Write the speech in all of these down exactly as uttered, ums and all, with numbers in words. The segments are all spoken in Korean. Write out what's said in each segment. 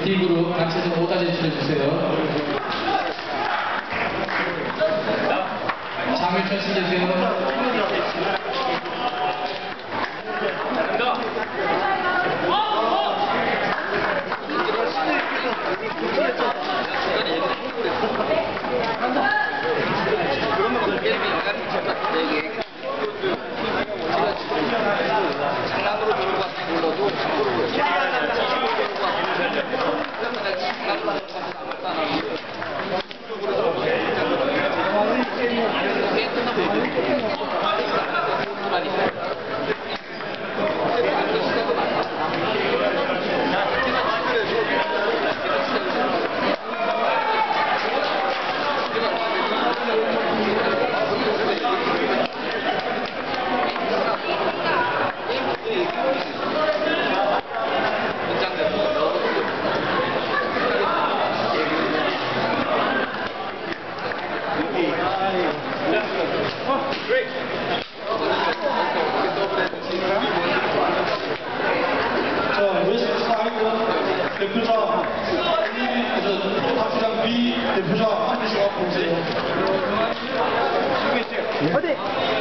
D그룹 단체전 오 단 진출해주세요. 장일천 씨 계세요. 장난으로 들고 왔지 몰라도 대표자 박수장 B 대표자 한 분씩 앞으로 오세요. 어디?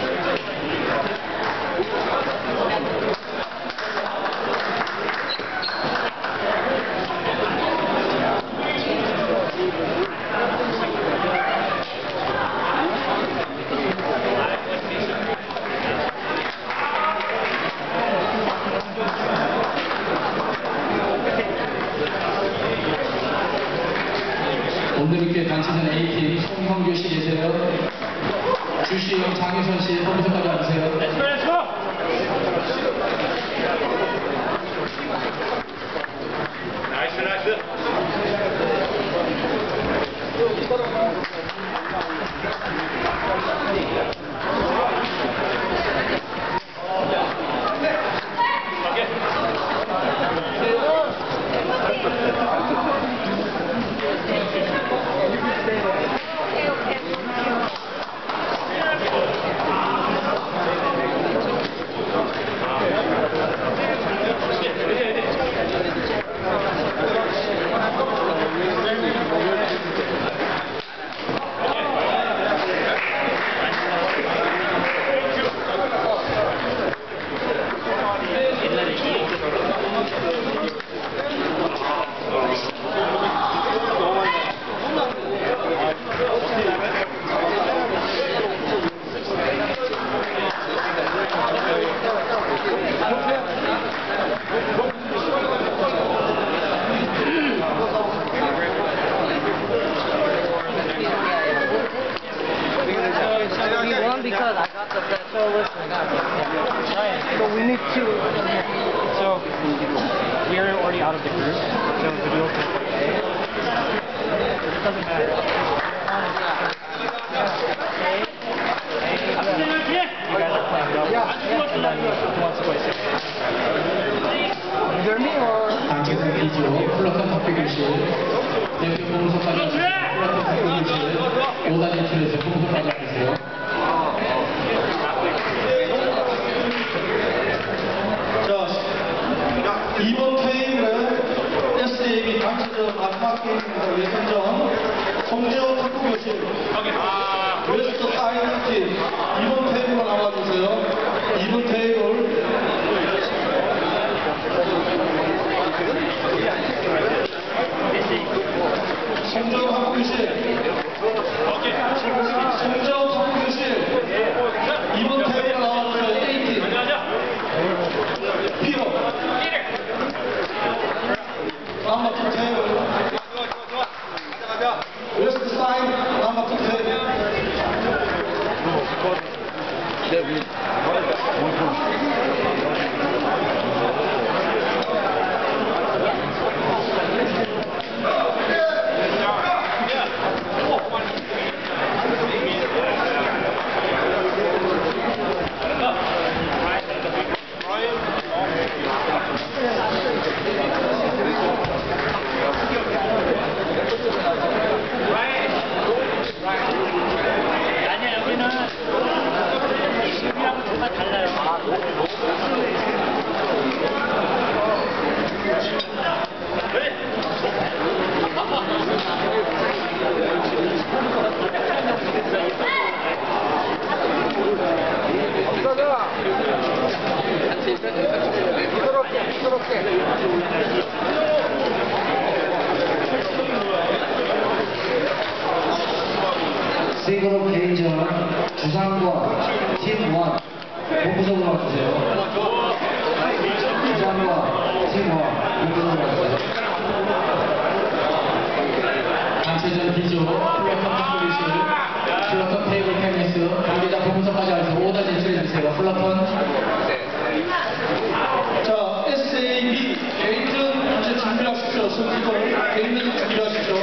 오늘께 단체전 A팀 송형규 씨 계세요. 주시영 장혜선 씨 컴퓨터까지 와주세요. 나이스 나이스. Because I got the best soloist and got right. So we need to. So we are already out of the group. So the dual can play A. It doesn't matter. You guys are playing double. Yeah. And then who wants to play six? Either me or. 단체전 B조 플러터 탑비교실 대표 봉사까지 플러터 탑비교실 오 단 진출해서 봉사까지 와주세요. 이번 테이블은 에스에이비 단체전 마지막 게임입니다. 예선전 송지호 탁구교실 웨스트 사이드 팀 이번 테이블로 나와주세요. 이번 테이블 송지호 탁구교실 송지호 탁구교실 이번 테이블로 나와주세요. A팀 피오 number two table. West side, number two table. 부드럽게, 부드럽게. C그룹 개인전 주상과 팀원 본부석으로 와주세요. 주상과 팀원 본부석으로 와주세요. 단체전 B조 플러턴 탁구리실 플러턴 테이블 테니스 관계자 본부석까지 와서 오더 제출해주세요. 플러턴 자, 에스에이비 개인전 이제 준비하십시오. 선수들 개인전 준비하십시오.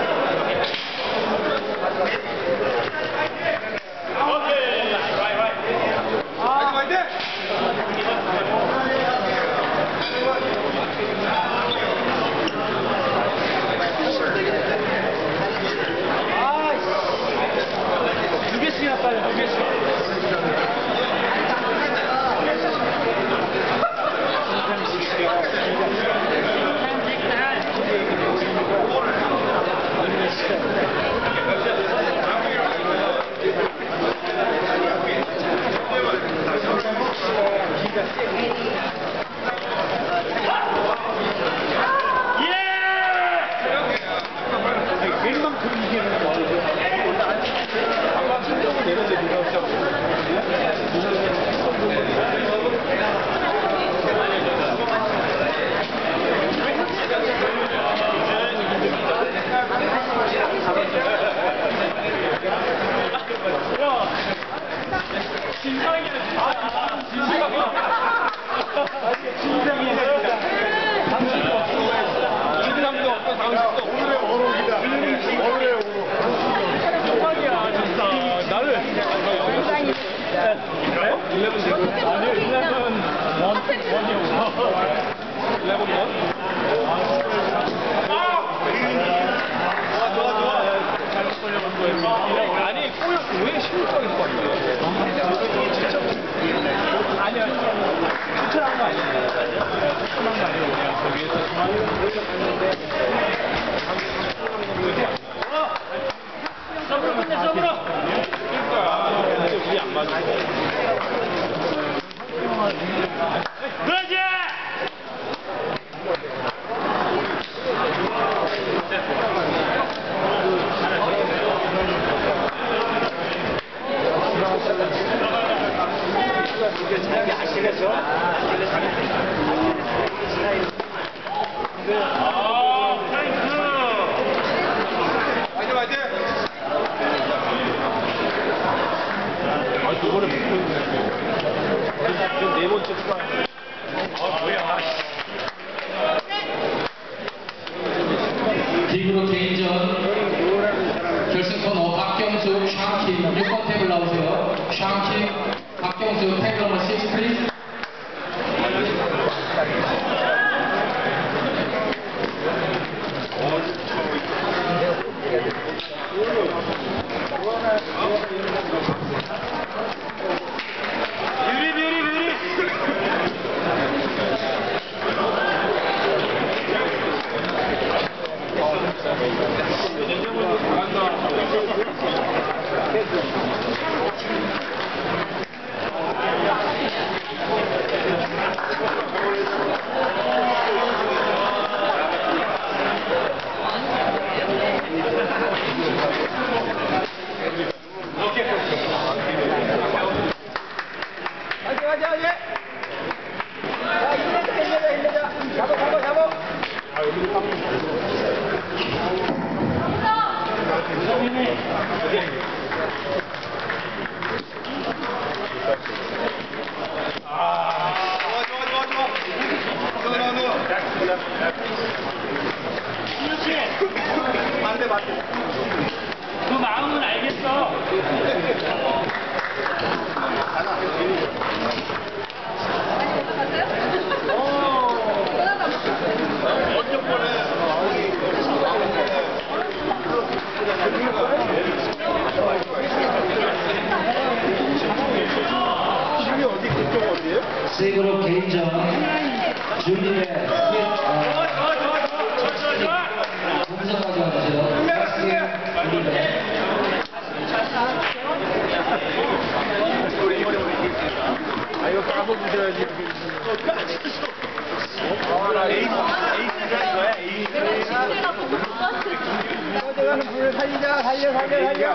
두 개씩이나 빨리, 두 개씩. 아니, 왜 십육 강에서 봤냐? 아니요, 추천한 거 아니에요. 추천한 거 아니에요. 그냥 거기에서 서브로 끝내, 서브로! 그러니까, 우리 안 맞아. 그러지! 네 번째 추가. 아, 뭐야. B그룹 개인전 결승 코너 박경수, 샹킴 육 번 탭을 나오세요. 샹킴, 박경수 탭 넘버 육 플리즈. 뷰리, 뷰리, 뷰리! 그 마음은 알겠어. C그룹 개인전 준비대 본부석까지 와주세요. 준비대 까먹으셔야지. 에이스, 에이스가 이거야, 에이스. 꺼져가는 불을 살리자, 살려, 살려, 살려.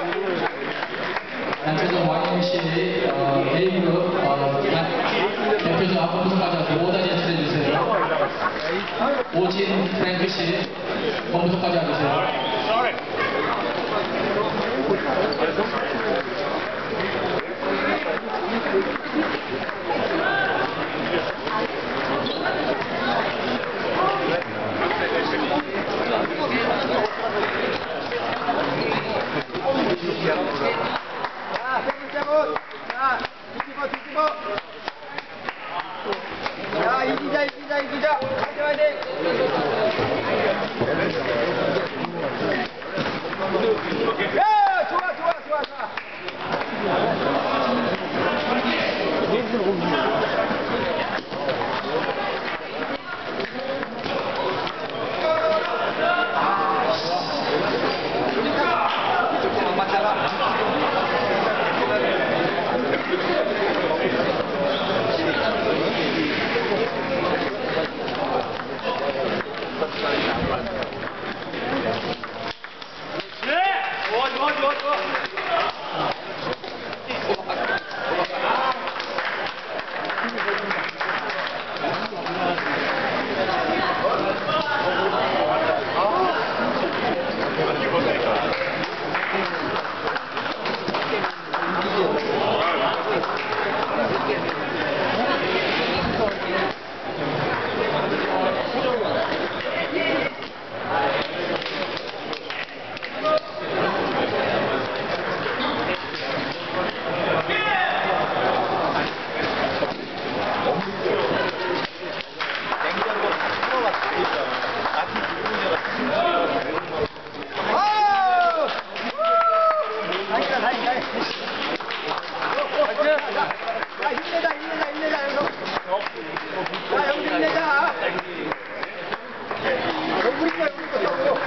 단체전 와이엠씨 어, A그룹 어, 대표전 앞부서까지 와서 오 자리에 차려주세요. 오진 프랭크씨 본부서까지 와주세요. 자, 세분 세분. 자, 뒤집어, 뒤집어. 자, 이기자, 이기자, 이기자. 화이팅, 화이팅. 야, 좋아, 좋아, 좋아, 좋아. 좋아, 좋아, 좋아, 좋아. 야, 힘내자, 힘내자, 힘내자, 여기서. 야, 여기서 힘내자. 여기 우리 거야, 우리 거.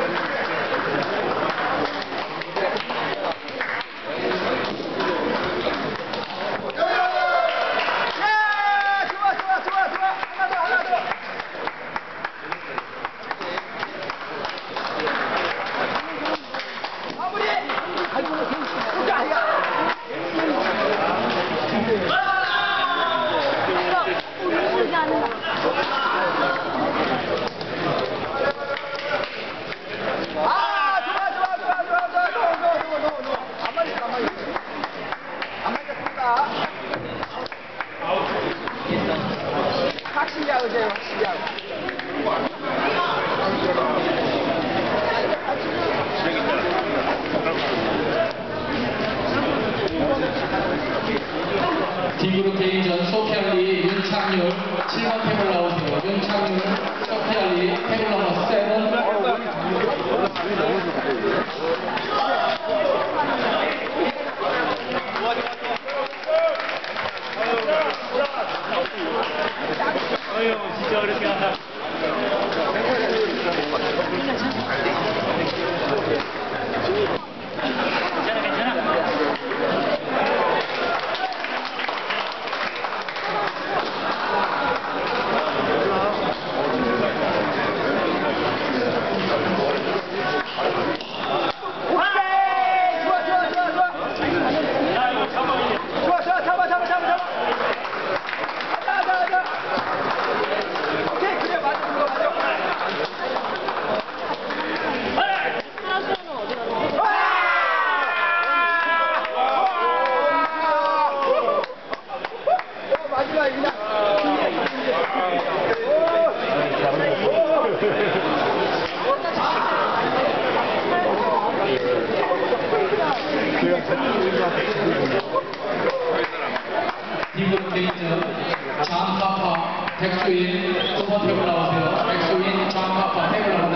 야, 좋아, 좋아, 좋아, 좋아. 하나 더, 하나 더. 마무리. 아이고, 야, 야. 아, 좋아, 좋아, 좋아, 좋아, 좋아, 노, 노, 노, 노, 노. 안 맞았어, 안 맞았어. 안 맞았습니다. 확실히 하세요, 확실히 하고. D그룹 대인전 소피알리 윤창률 칠 번 테이블 나오세요. 윤창률 소피알리 테이블 넘버 칠. 어휴, 진짜 어렵게 한다. 괜찮아, 괜찮아. D그룹 대인전 장파파 백수인 두 번 테이블 나오세요. 백수인 장파파 테이블 넘버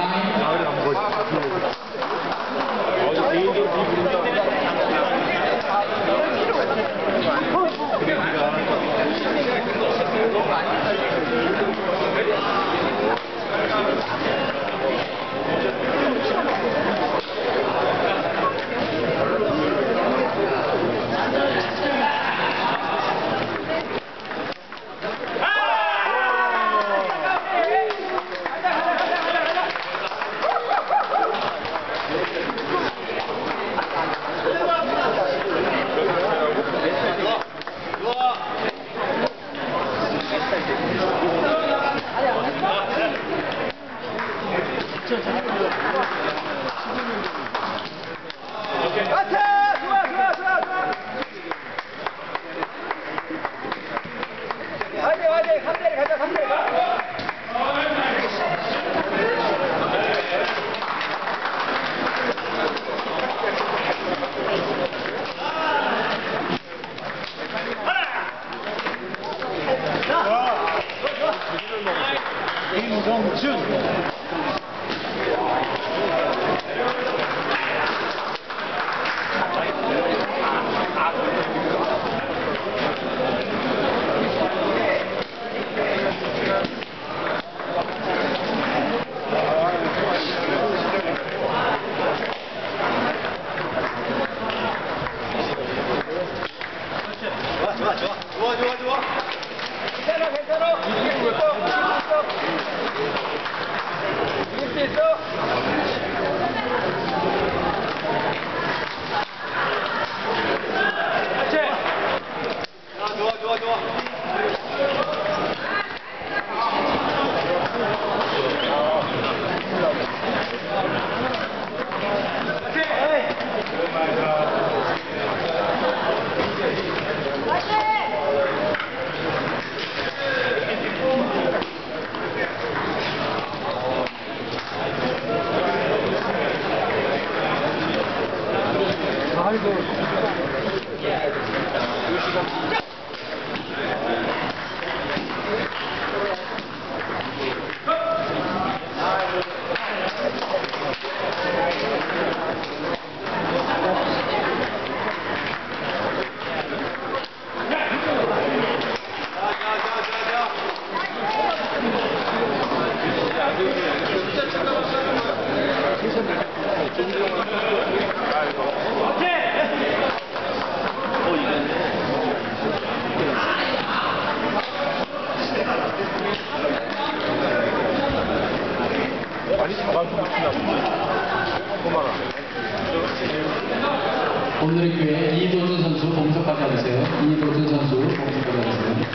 오늘의 교회 이도준 선수 공석까지 하세요. 이도준 선수 공석까지 하세요.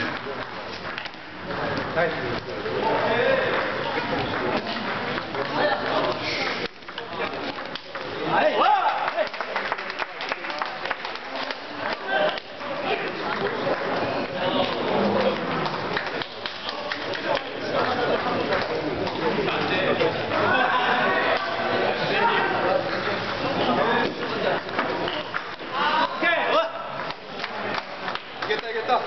이겼다 이겼다.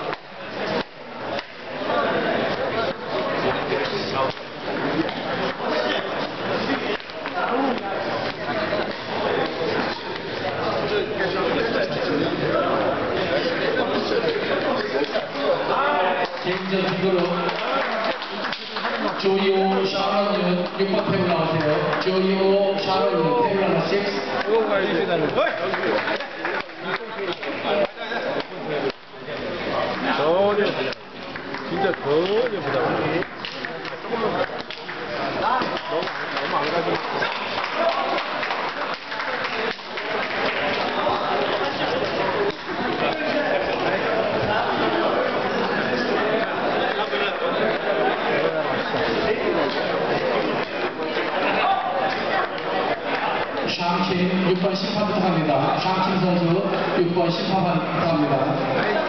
개인전 비거로 조이오 샤론은 육 번 테이블 나오세요. 조이오 샤론은 테이블 넘버 육. 전혀 진짜 전혀 부담 안 돼. 너무 너무 안 가지. 샹킴 육 번 심판부터 합니다. 샹킴 선수 육 번 심판부터 합니다.